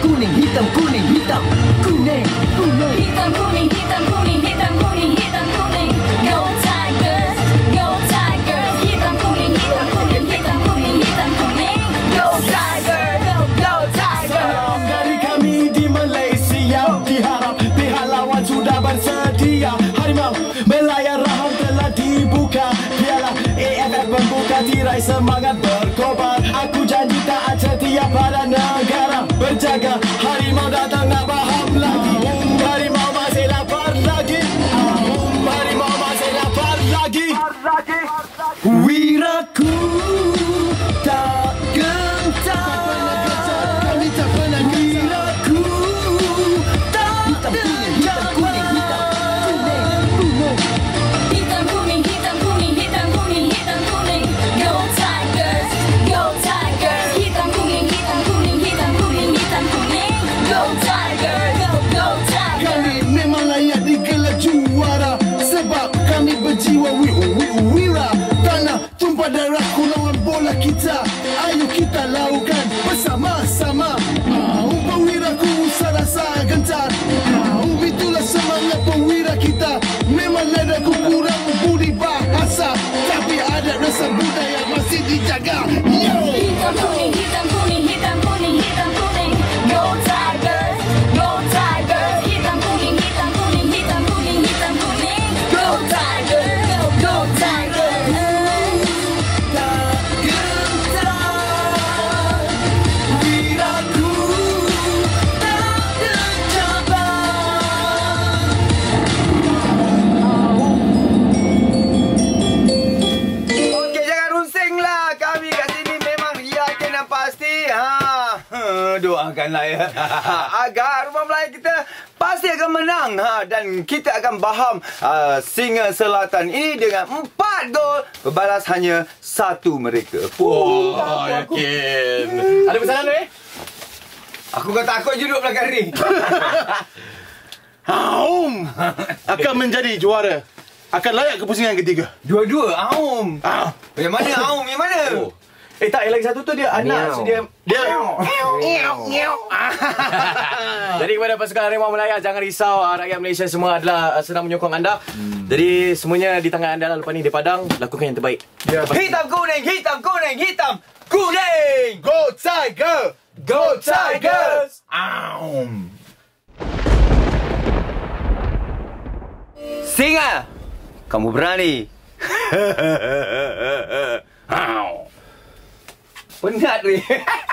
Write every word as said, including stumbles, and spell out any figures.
kuning, hitam, kuning, hitam, kuning, kuning. Hitam, kuning, hitam, kuning, hitam, kuning, hitam, kuning. Go Tigers, go Tigers. Hitam, kuning, hitam, kuning, hitam, kuning, hitam, kuning. Go Tigers, go, go Tigers. Salam dari kami di Malaysia, diharap pihak lawan sudah bersedia. Harimau melayar rahang telah dibuka, piala A F F membuka tirai semangat berkobar. Aku janji taat setia pada negara, berjaga harimau datang nak baham lagi. Harimau masih lapar lagi, harimau masih lapar lagi. Wiraku tak gentar, kami tak pernah wiraku tak gentar. Hitam, kuning, hitam, kuning, hitam, kuning, hitam, kuning. Go Tigers, go Tigers. Hitam, kuning, hitam, kuning, hitam, kuning, hitam, kuning. Go Tigers, go, go Tigers. Kami memang layak digelar juara sebab kami berjiwa wi wi wira. Tanah tumpah darah kulungan bola kita, ayo kita lakukan bersama-sama. Au pewiraku serasa gentar, au itulah semangat pewira kita. Memang nadaku kurang budi bahasa, tapi ada rasa budaya masih dijaga. Yo! Hitam, kuning, hitam, kuning, hitam, kuning, hitam, kuning. Go Tigers, go Tigers. Hitam, kuning, hitam, kuning, hitam, kuning, hitam, kuning. Go Tigers, go, go Tigers. Tak gentar, wiraku tak tercabar. Okey, jangan rusinglah. Kami kat sini memang yakin dan pasti. Ha, doakanlah ya. Agar Rumah Melayu kita pasti akan menang. Ha, dan kita akan baham uh, Singa Selatan ini dengan empat gol. Berbalas hanya satu mereka. Wah, yakin. Ada pesanan tu eh? Aku kau takut je duduk belakang ni. Aum akan menjadi juara. Akan layak ke pusingan ketiga. Dua-dua, Aum. Ah. Yang mana Aum? Yang mana? Oh. Eh tak, yang lagi satu tu dia anak. So dia dia Jadi kepada pasukan Harimau Melaya, jangan risau, rakyat Malaysia semua adalah uh, sedang menyokong anda. Hmm. Jadi semuanya di tangan anda lah lepas ni di padang, lakukan yang terbaik. Ya. Hitam kuning, hitam kuning, hitam kuning. Go Tiger! Go Tigers! Aum. Singa, kamu berani? Penat ni.